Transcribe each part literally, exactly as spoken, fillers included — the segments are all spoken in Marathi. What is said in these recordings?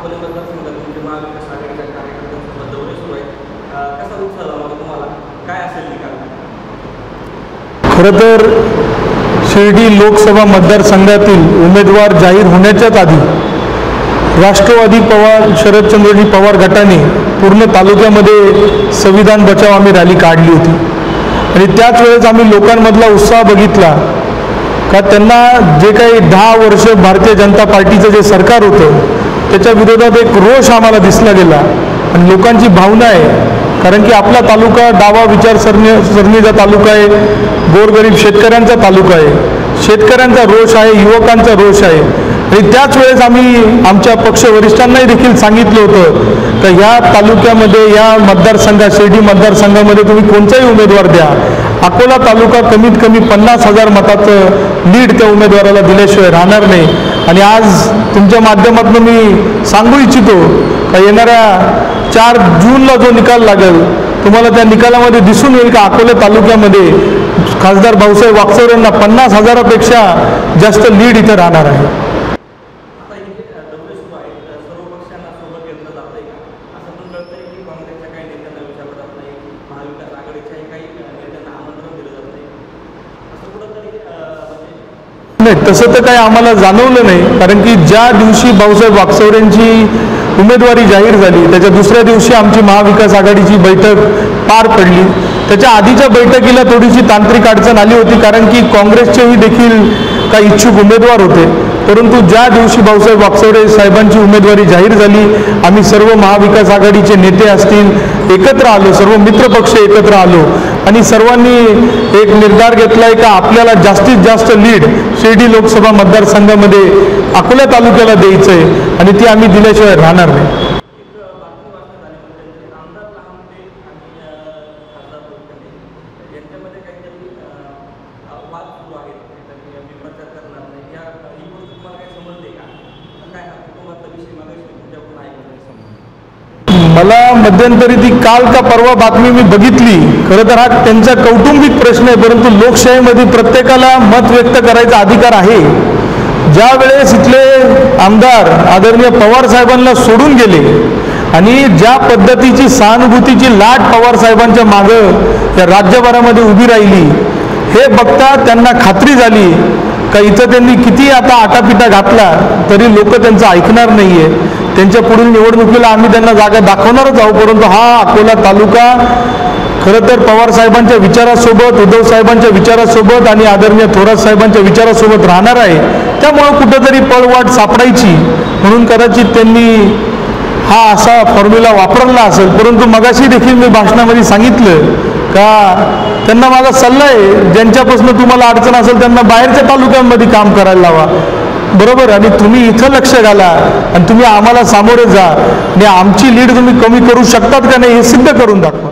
अकोले मतदारसंघात तुमचे महाविकास आघाडीच्या कार्यकर्त्यांसोबत दौरे सुरू आहेत, कसा उत्साह जाणवला तुम्हाला, काय असेल निकाल? खरं तर शिर्डी लोकसभा मतदारसंघातील उमेदवार जाहीर होण्याच्याच आधी राष्ट्रवादी पवार शरदचंद्रजी पवार गटाने पूर्ण तालुक्यामध्ये संविधान बचाव आम्ही रॅली काढली होती आणि त्याच वेळेस आम्ही लोकांमधला उत्साह बघितला का त्यांना जे काही दहा वर्ष भारतीय जनता पार्टीचं जे सरकार होतं त्याच्या विरोधात एक रोष आम्हाला दिसला गेला आणि लोकांची भावना आहे, कारण की आपला तालुका डावा विचारसरणी सरणीचा तालुका आहे, गोरगरीब शेतकऱ्यांचा तालुका आहे, शेतकऱ्यांचा रोष आहे, युवकांचा रोष आहे आणि त्याच वेळेस आम्ही आमच्या पक्ष वरिष्ठांनाही देखील सांगितलं होतं तर ह्या तालुक्यामध्ये या मतदारसंघात शिर्डी मतदारसंघामध्ये तुम्ही कोणताही उमेदवार द्या, अकोला तालुका कमीत कमी पन्नास हजार मताचं लीड त्या उमेदवाराला दिल्याशिवाय राहणार नाही. आणि आज तुमच्या माध्यमातून मी सांगू इच्छितो का येणाऱ्या चार जूनला जो निकाल लागेल तुम्हाला त्या निकालामध्ये दिसून येईल का अकोला तालुक्यामध्ये खासदार भाऊसाहेब वागचौर यांना पन्नास हजारापेक्षा जास्त लीड इथं राहणार आहे. आता हे दौरे सुरू आहेत, सर्व पक्षांना सोबत घेतलं जात आहे का? असं पण कळतंय की काँग्रेसच्या काही नेत्यांना विचारलं जात नाही, महाविकास आघाडीच्याही काही नेत्यांना आमंत्रण दिलं जात नाही, असं कुठंतरी म्हणजे नाही, तसं तर काही आम्हाला जाणवलं नाही, कारण की ज्या दिवशी भाऊसाहेब वागचौर यांची उमेदवारी जाहीर झाली त्याच्या दुसऱ्या दिवशी आमची महाविकास आघाडीची बैठक पार पडली. त्याच्या आधीच्या बैठकीला थोडीशी तांत्रिक अडचण आली होती, कारण की काँग्रेसचेही देखील काही इच्छुक उमेदवार होते, परंतु ज्या दिवशी भाऊसाहेब वागचौर साहेबांची उमेदवारी जाहीर झाली आम्ही सर्व महाविकास आघाडीचे नेते असतील एकत्र आलो, सर्व मित्रपक्ष एकत्र आलो आणि सर्वांनी एक निर्धार घेतला आहे का आपल्याला जास्तीत जास्त लीड शिर्डी लोकसभा मतदारसंघामध्ये अकोला तालुक्याला द्यायचं आहे आणि ती आम्ही दिल्याशिवाय राहणार नाही. मला मध्यंतरी ती काल का परवा बातमी मी बघितली. खरं तर हा त्यांचा कौटुंबिक प्रश्न आहे, परंतु लोकशाहीमध्ये प्रत्येकाला मत व्यक्त करायचा अधिकार आहे. ज्या वेळेस इथले आमदार आदरणीय पवार साहेबांना सोडून गेले आणि ज्या पद्धतीची सहानुभूतीची लाट पवार साहेबांच्या मागं या राज्यभरामध्ये उभी राहिली हे बघता त्यांना खात्री झाली का इथं त्यांनी किती आता आटापिटा घातला तरी लोक त्यांचं ऐकणार नाही आहे. त्यांच्या पुढील निवडणुकीला आम्ही त्यांना जागा दाखवणारच आहोत, परंतु हा अकोला तालुका खरं तर पवार साहेबांच्या विचारासोबत, उद्धव साहेबांच्या विचारासोबत आणि आदरणीय थोरात साहेबांच्या विचारासोबत राहणार आहे. त्यामुळं कुठंतरी पळवाट सापडायची म्हणून कदाचित त्यांनी हा असा फॉर्म्युला वापरला असेल. परंतु मगाशी देखील मी भाषणामध्ये सांगितलं का त्यांना माझा सल्ला आहे, ज्यांच्यापासून तुम्हाला अडचण असेल त्यांना बाहेरच्या तालुक्यांमध्ये काम करायला लावा, बरोबर, आणि तुम्ही इथं लक्ष घाला आणि तुम्ही आम्हाला सामोरे जा आणि आमची लीड तुम्ही कमी करू शकतात का नाही हे सिद्ध करून दाखवा.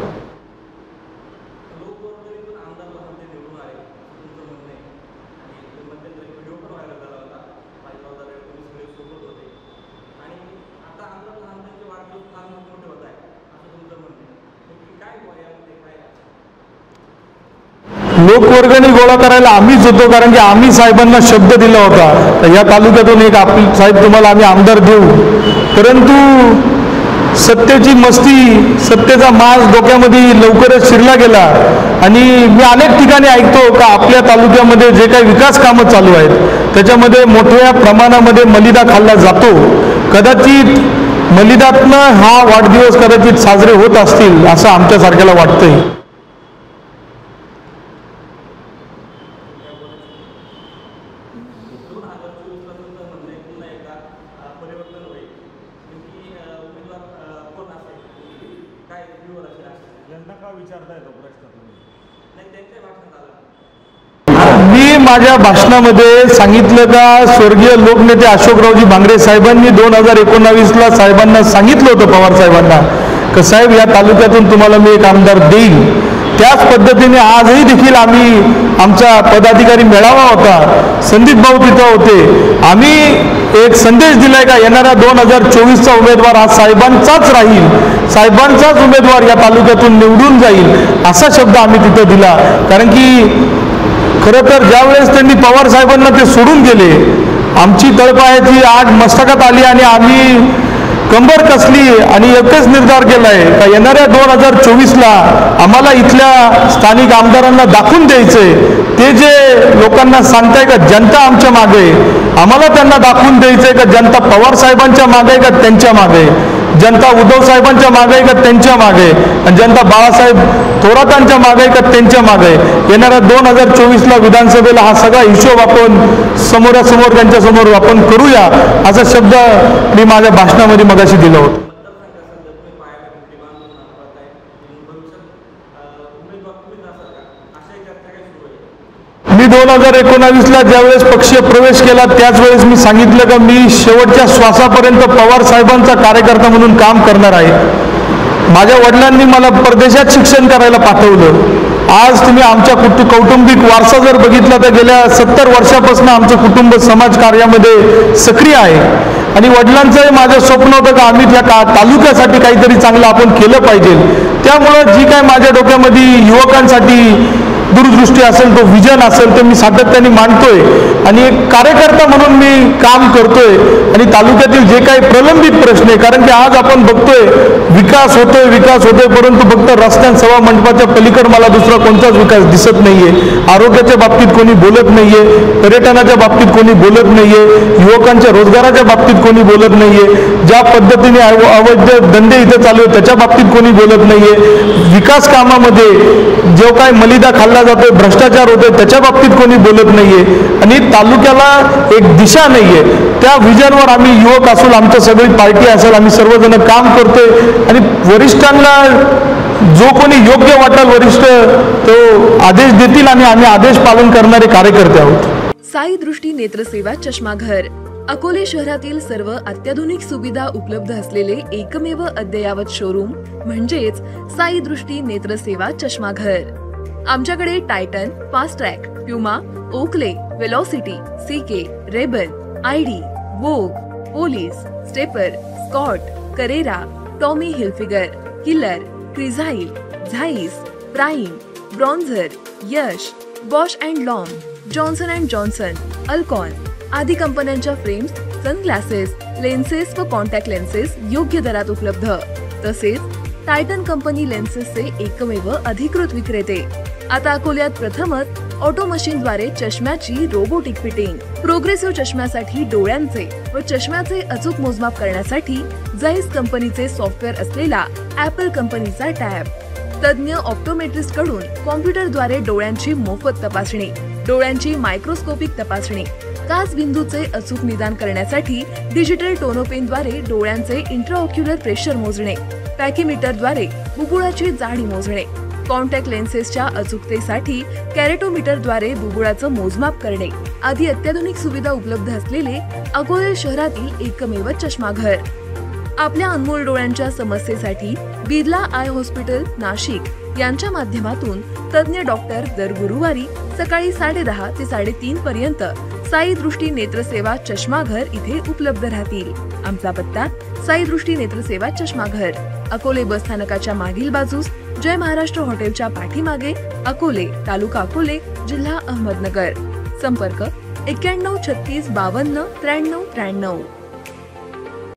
लोकवर्गणी गोळा करायला आम्हीच होतो, कारण की आम्ही साहेबांना शब्द दिला होता या तालुक्यातून एक आपली साहेब तुम्हाला आम्ही आमदार देऊ, परंतु सत्तेची मस्ती, सत्तेचा माज डोक्यामध्ये लवकरच शिरला गेला आणि मी अनेक ठिकाणी ऐकतो का आपल्या तालुक्यामध्ये जे काही विकास कामं चालू आहेत त्याच्यामध्ये मोठ्या प्रमाणामध्ये मलिदा खाल्ला जातो. कदाचित मलिदातनं हा वाढदिवस कदाचित साजरे होत असतील असं आमच्यासारख्याला वाटतंय. मी माझ्या भाषणामध्ये सांगितलं का स्वर्गीय लोकनेते अशोकरावजी भांगरे साहेबांनी दोन हजार एकोणावीसला साहेबांना सांगितलं होतं, पवार साहेबांना, की साहेब या तालुक्यातून तुम्हाला मी एक आमदार देईल. त्याच पद्धतीने आजही देखील आम्ही आमचा पदाधिकारी मेळावा होता, संदीप भाऊ तिथं होते. आम्ही एक संदेश दिलाय का येणाऱ्या दोन हजार चोवीसचा उमेदवार हा साहेबांचाच राहील, साहेबांचाच उमेदवार या तालुक्यातून निवडून जाईल असा शब्द आम्ही तिथं दिला. कारण की खरं तर ज्या वेळेस त्यांनी पवार साहेबांना ते सोडून गेले आमची तळपायाची आग मस्तकात आली आणि आम्ही कंबर कसली आणि एकच निर्धार केला आहे का येणाऱ्या दोन हजार चोवीसला आम्हाला इथल्या स्थानिक आमदारांना दाखवून द्यायचंय, ते जे लोकांना सांगताय का जनता आमच्या मागे आहे, आम्हाला त्यांना दाखवून द्यायचंय का जनता पवार साहेबांच्या मागे आहे का त्यांच्या मागे, जनता उद्धव साहेबांच्या मागे आहे का त्यांच्या मागे, आणि जनता बाळासाहेब थोरातांच्या मागे आहे का त्यांच्या मागे. येणाऱ्या दोन हजार चोवीसला विधानसभेला हा सगळा हिशोब आपण समोरासमोर त्यांच्या समोर आपण करूया, असा शब्द मी माझ्या भाषणामध्ये मगाशी दिला होता. मी दोन हजार एकोणावीसला ज्यावेळेस पक्षीय प्रवेश केला त्याच वेळेस मी सांगितलं का मी शेवटच्या श्वासापर्यंत पवार साहेबांचा कार्यकर्ता म्हणून काम करणार आहे. माझ्या वडिलांनी मला परदेशात शिक्षण करायला पाठवलं. आज तुम्ही आमच्या कुटु कौटुंबिक वारसा जर बघितला तर गेल्या सत्तर वर्षापासून आमचं कुटुंब समाज कार्यामध्ये सक्रिय आहे, आणि वडिलांचंही माझं स्वप्न होतं का आम्ही त्या का तालुक्यासाठी काहीतरी चांगलं आपण केलं पाहिजे. त्यामुळं जी काय माझ्या डोक्यामध्ये युवकांसाठी दूरदृष्टी असेल, तो विजन असेल, ते मी सातत्याने मांडतोय आणि एक कार्यकर्ता म्हणून मी काम करतोय. आणि तालुक्यातील जे काही प्रलंबित प्रश्न आहे, कारण की आज आपण बघतोय विकास होतोय विकास होतोय परंतु फक्त रस्त्यां सभा मंडपाच्या पलीकडे मला दुसरा कोणताच विकास दिसत नाहीये. आरोग्याच्या बाबतीत कोणी बोलत नाहीये, पर्यटनाच्या बाबतीत कोणी बोलत नाहीये, युवकांच्या रोजगाराच्या बाबतीत कोणी बोलत नाहीये, ज्या पद्धतीने अवैध धंदे इथे चालू आहेत त्याच्या बाबतीत कोणी बोलत नाहीये, विकास कामामध्ये जो काय मलिदा खाल्ला जातोय, भ्रष्टाचार होतोय त्याच्या बाबतीत कोणी बोलत नाहीये, आणि तालुक्याला एक दिशा नाहीये. त्या विजनवर आम्ही युवक असून आमच्या सगळी पार्टी असेल आम्ही सर्वजण काम करतोय, आणि वरिष्ठांना जो कोणी योग्य वाटेल वरिष्ठ तो आदेश देतील आणि आम्ही आदेश पालन करणारे कार्यकर्ते आहोत. साई दृष्टी नेत्रसेवा चष्माघर अकोले शहरातील सर्व अत्याधुनिक सुविधा उपलब्ध असलेले एकमेव अद्ययावत शोरूम म्हणजेच साई दृष्टी नेत्रसेवा चष्माघर. आमच्याकडे Titan, Fastrack, Puma, Oakley, Velocity, CK, Ray-Ban, ID, Vogue, Police, Stepper, Scott, Carrera, Tommy Hilfiger, Killer, Crizal, Zeiss, Prime, Bronzer, Yash, Bausch and Lomb, Johnson and Johnson, Alcon आदी कंपन्यांच्या फ्रेम्स, सनग्लासेस, लेन्सेस व कॉन्टॅक्ट लेन्सेस योग्य दरात उपलब्ध. तसेच टायटन कंपनी लेन्सेसचे एकमेव अधिकृत विक्रेते. आता अकोल्यात प्रथमच ऑटो मशीनद्वारे चष्म्याची रोबोटिक फिटिंग. प्रोग्रेसिव्ह चष्म्यासाठी डोळ्यांचे व चष्म्याचे अचूक मोजमाप करण्यासाठी जाईस कंपनीचे सॉफ्टवेअर असलेला ऍपल कंपनीचा टॅब. तज्ञ ऑप्टोमेट्रिस्ट कडून कॉम्प्युटरद्वारे डोळ्यांची मोफत तपासणी, डोळ्यांची मायक्रोस्कोपिक तपासणी, काच बिंदूचे अचूक निदान करण्यासाठी डिजिटल टोनोपेनद्वारे डोळ्यांचे इंट्राऑक्युलर प्रेशर मोजणे, पॅकीमीटरद्वारे बुबुळाची जाडी मोजणे, कॉन्टॅक्ट लेन्सेसच्या अचूकतेसाठी कॅरेटोमीटरद्वारे बुबुळाचं मोजमाप करणे आदी अत्याधुनिक सुविधा उपलब्ध असलेले अकोले शहरातील एकमेव चष्माघर. आपल्या अनमोल डोळ्यांच्या समस्येसाठी बिर्ला आय हॉस्पिटल नाशिक यांच्या माध्यमातून तज्ञ डॉक्टर दर गुरुवारी सकाळी साडे दहा ते साडेतीन पर्यंत साई दृष्टी नेत्रसेवा चष्माघर इथे उपलब्ध राहतील. आमचा पत्ता साई दृष्टी नेत्रसेवा चष्माघर, अकोले बस स्थानकाच्या मागील बाजूस, जय महाराष्ट्र हॉटेलच्या पाठीमागे, अकोले, तालुका अकोले, जिल्हा अहमदनगर. संपर्क एक्क्याण्णव छत्तीस बावन्न त्र्याण्णव त्र्याण्णव.